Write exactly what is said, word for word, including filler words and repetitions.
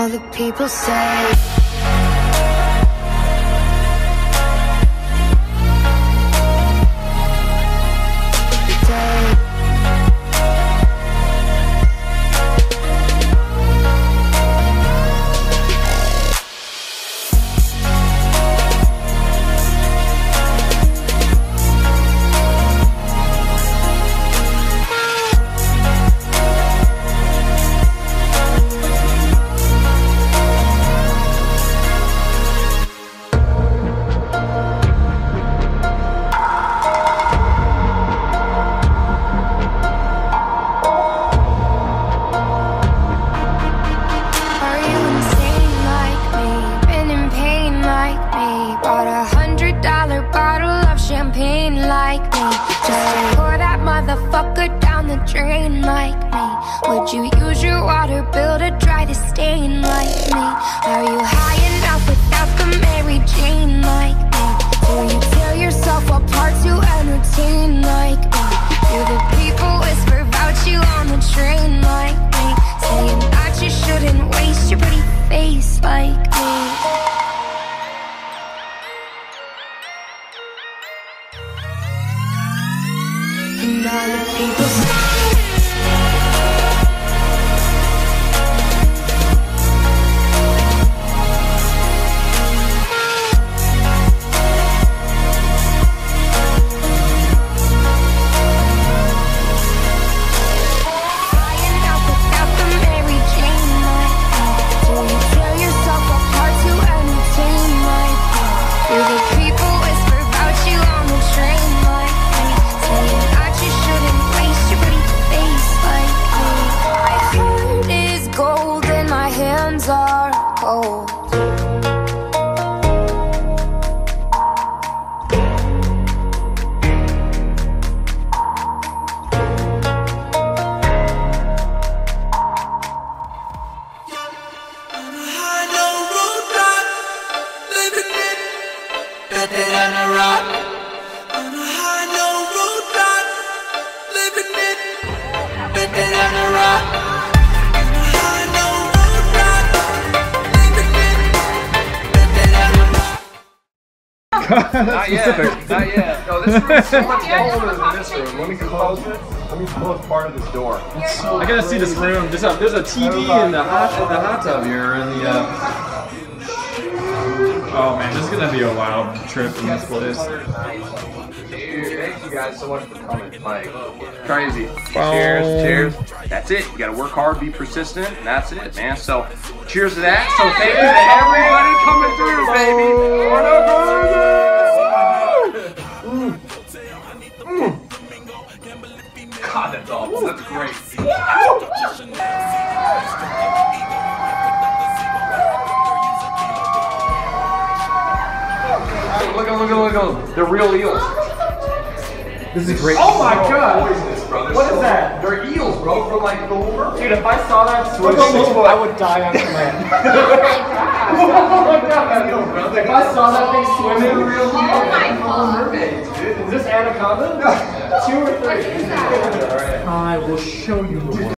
all the people say. Champagne like me, just to pour that motherfucker down the drain like me. Would you use your water bill to dry the stain like me? Are you high enough without the Mary Jane like me? Do you tear yourself apart to entertain like me? Do the people whisper about you on the train like me, saying that you shouldn't waste your pretty face like me? And all the people say are cold. Not yet, not yet. No, this room's so much colder than this room. Let me close it. Let me close part of this door. So I gotta see this room. There's a, there's a T V in the hot in the hot tub here, and the. Uh... Oh man, this is gonna be a wild trip in this place. Dude, thank you guys so much for coming. Like, crazy. Cheers, cheers. That's it. You gotta work hard, be persistent, and that's it, man. So, cheers to that. So, thank you to everybody coming through, baby. Mm. Mm. God, that's awful. That's great. Look at, look at, look at, they're real eels. This is great. Oh my god! What is that? They're eels, bro, from like the world. Dude, if I saw that swimming, I would die on command. If I saw that thing swimming, real oh my god. Mermaids, dude. Is this anaconda? Two or three? What is that? I will show you.